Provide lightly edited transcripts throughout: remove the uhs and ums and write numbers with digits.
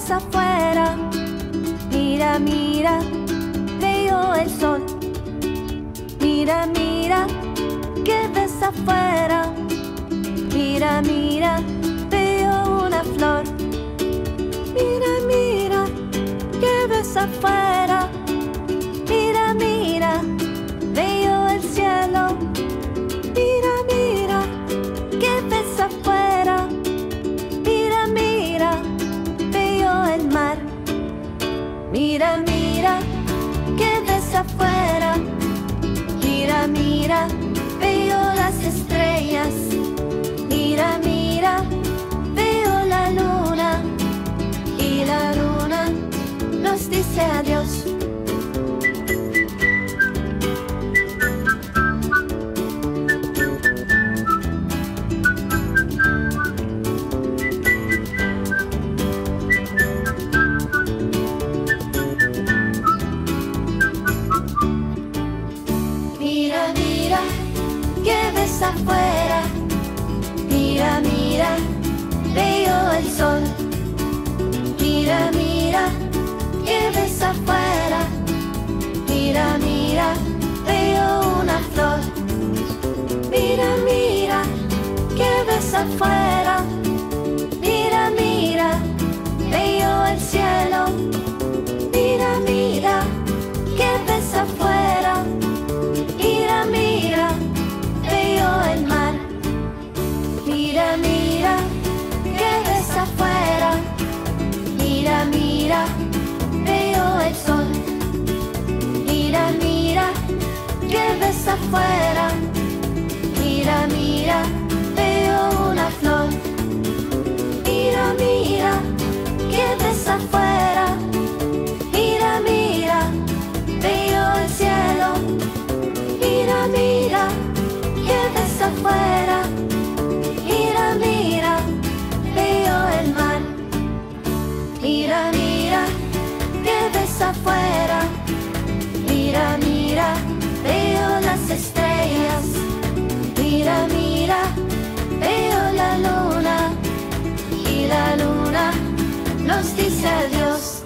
ves afuera? Mira, mira, veo el sol. Mira, mira, ¿qué ves afuera? Mira, mira, veo una flor. Mira, mira, ¿qué ves afuera? Mira, mira, veo el cielo. Mira, mira, ¿qué ves afuera? Mira, mira, veo el mar. Mira, mira, ¿qué ves afuera? Mira, mira, veo las estrellas. Mira, mira, veo la luna. Y la luna nos dice adiós. Mira, mira, ¿qué ves afuera? Mira, mira, veo el sol. Mira, mira, ¿qué ves afuera? Mira, mira, veo una flor. Mira, mira, ¿qué ves afuera? Mira, mira, veo el cielo. Mira, mira, ¿qué ves afuera? Mira, mira, veo el mar. Mira, mira, ¿qué ves afuera? Mira, mira, veo el sol. Mira, mira, ¿qué ves afuera? Mira, mira, veo una flor. Mira, mira, ¿qué ves afuera? Mira, mira, veo el cielo. Mira, mira, ¿qué ves afuera? Mira, mira, veo el mar. Mira, mira, ¿qué ves afuera? Mira, mira, veo las estrellas. Mira, mira, veo la luna. Y la luna nos dice adiós.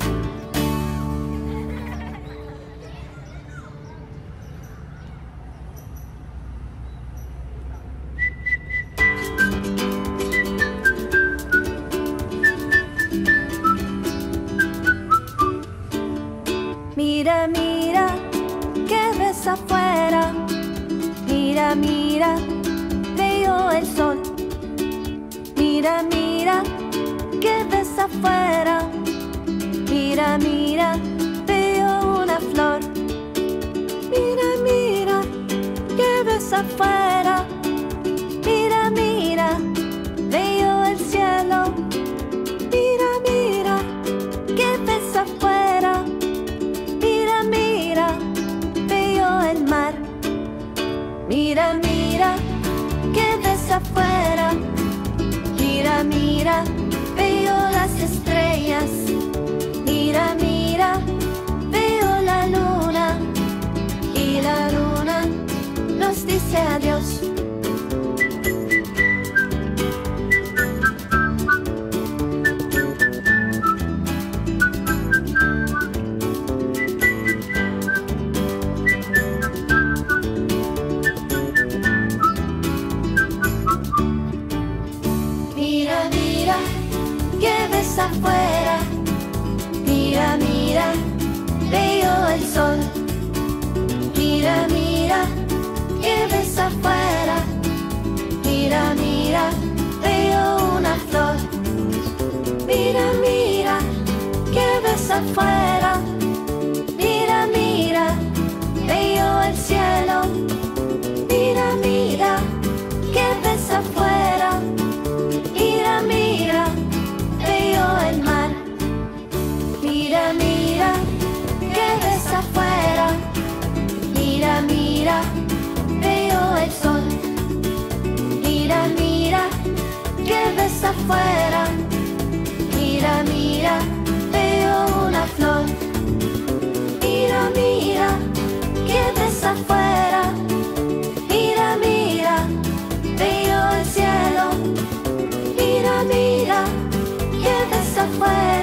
Mira, mira, ¿qué ves afuera? Mira, mira, veo el sol. Mira, mira, ¿qué ves afuera? Mira, mira, veo una flor. Mira, mira, ¿qué ves afuera? Mira, mira, veo el cielo. Mira, mira, ¿qué ves afuera? Mira, mira, veo el mar. Mira, mira, ¿qué ves afuera? Mira, mira, veo las estrellas. Mira, mira, veo la luna. Y la luna nos dice adiós. Mira, mira, ¿qué ves afuera? Mira, mira, veo el sol. Mira, mira, ¿qué ves afuera? Mira, mira, veo una flor. Mira, mira, ¿qué ves afuera? Mira, mira, veo el cielo. Mira, mira, ¿qué ves afuera? Mira, mira, veo el mar. Mira, mira, ¿qué ves afuera? Mira, mira, veo el sol. Mira, mira, ¿qué ves afuera? Mira, mira, veo una flor. Mira, mira, ¿qué ves afuera? Mira, mira, veo el cielo. Mira, mira, ¿qué ves afuera?